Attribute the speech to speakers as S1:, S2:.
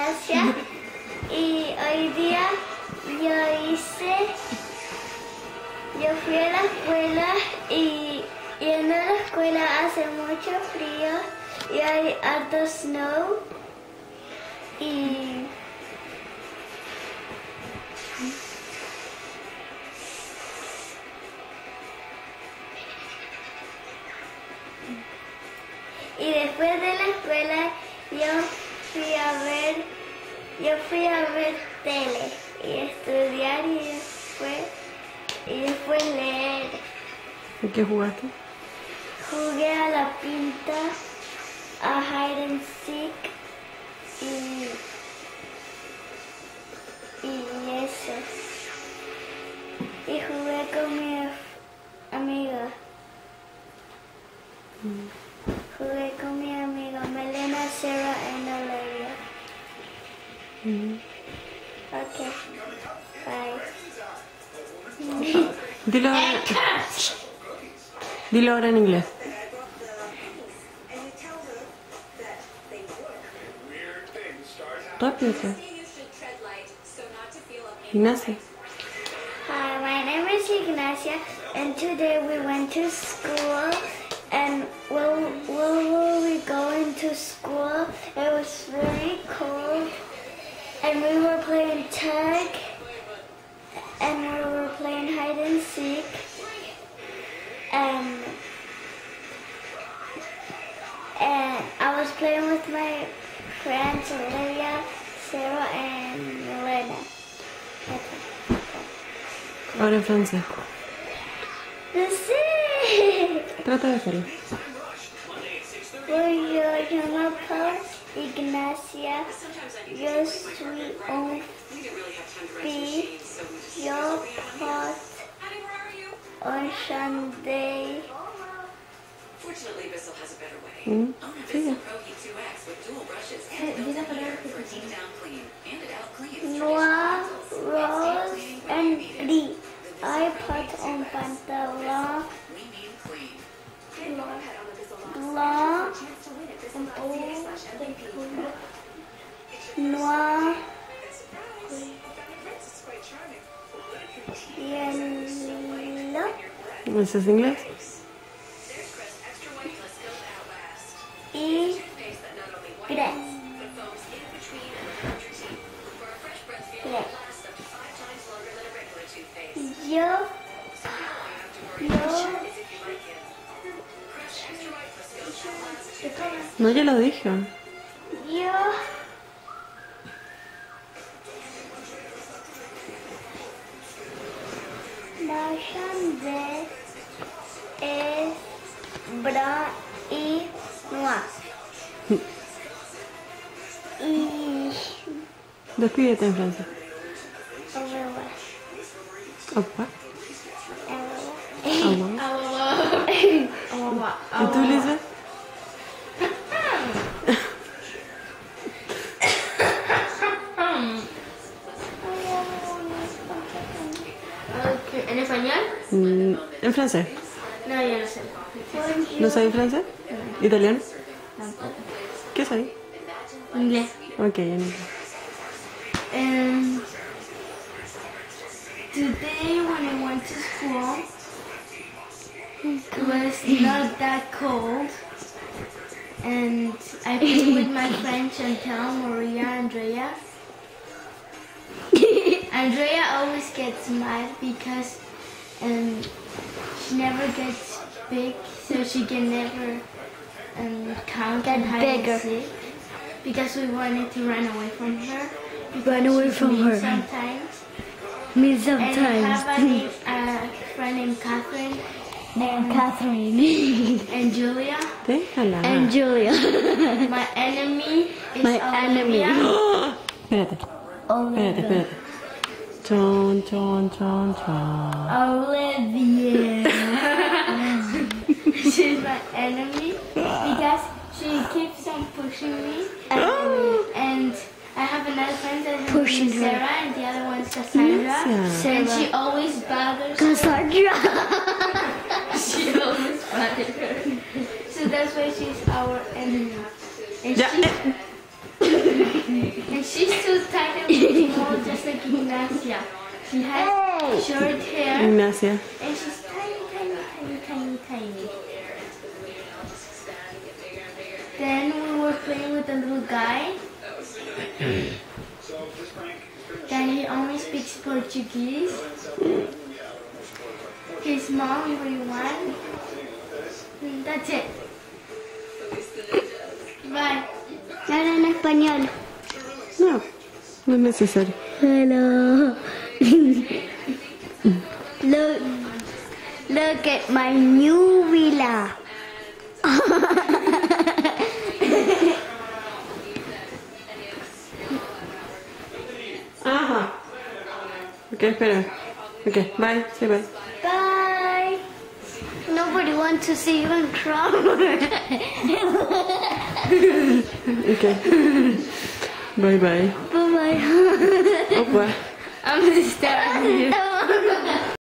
S1: Ignacia y hoy día yo fui a la escuela y en la escuela hace mucho frío y hay harto snow y después de la escuela yo fui a ver tele y estudiar y después leer.
S2: ¿Y qué jugaste?
S1: Jugué a la pinta, a hide and seek y eso. Y jugué con mi amiga. Jugué con mi amiga Melena, Sarah y Valeria. Ok, bye.
S2: Dilo ahora en inglés. Rápido. Ignacia.
S1: Hi, my name is Ignacia, and today we went to school. And while we were going to school, it was very cold, and we were playing tag, and we were playing hide and seek, and I was playing with my friends Olivia, Sarah, and Elena.
S2: Ahora en francés. Trata de hacerlo.
S1: Bonjour, je m'appelle Ignacia. Je suis en fille. Je porte un chandail.
S2: Sigue.
S1: Noir, rose, and gris. I porte un pantalon blanc, noir, yellow.
S2: ¿Eso es inglés?
S1: Y gris.
S2: No, ya lo dije.
S1: La chandail es blanc y noir. Y
S2: Despídete en francés.
S1: au revoir.
S2: Au revoir.
S1: Au revoir.
S2: ¿Y tú, Lisa?
S3: ¿En español?
S2: En francés.
S3: No, yo no sé.
S2: ¿No sabes francés? ¿Italiano? ¿Qué sabes?
S3: Inglés.
S2: Ok, en inglés.
S3: Today when I went to school, it was not that cold. And I played with my friends Chantal, Maria, Andrea. Andrea always gets mad because she never gets big, so she can never count and hide and seek. Because we wanted to run away from her.
S1: Run away from her.
S3: Sometimes.
S1: Me
S3: And
S1: sometimes.
S3: I have a friend named Catherine.
S1: And Catherine.
S3: And Julia.
S2: Déjala.
S1: And Julia.
S3: My enemy is
S1: My
S3: Olivia.
S1: enemy.
S2: Espérate. Espérate. Chon, chon, chon, chon.
S3: Olivia. She's my enemy because she keeps on pushing me. And I have another friend that is
S1: Pushing her.
S3: Sarah, and the other one's Cassandra.
S2: Gracias.
S3: And she always bothers
S1: Cassandra.
S3: She always bothers her. So that's why she's our enemy. And
S2: Ya.
S3: she Ignacia. She has short hair
S2: Ignacia.
S3: and she's tiny, tiny, tiny, tiny, tiny. Then we were playing with a little guy. Then he only speaks Portuguese. His mom, everyone. That's it. Bye.
S1: Habla en español.
S2: No, no es necesario.
S1: Hello. Look at my new villa.
S2: Ajá. Ok, espera. Ok, bye. Say bye.
S1: Bye. Nobody wants to see you in trouble.
S2: Ok. Bye bye.
S1: Bye bye.
S2: Opa.
S3: I'm gonna start.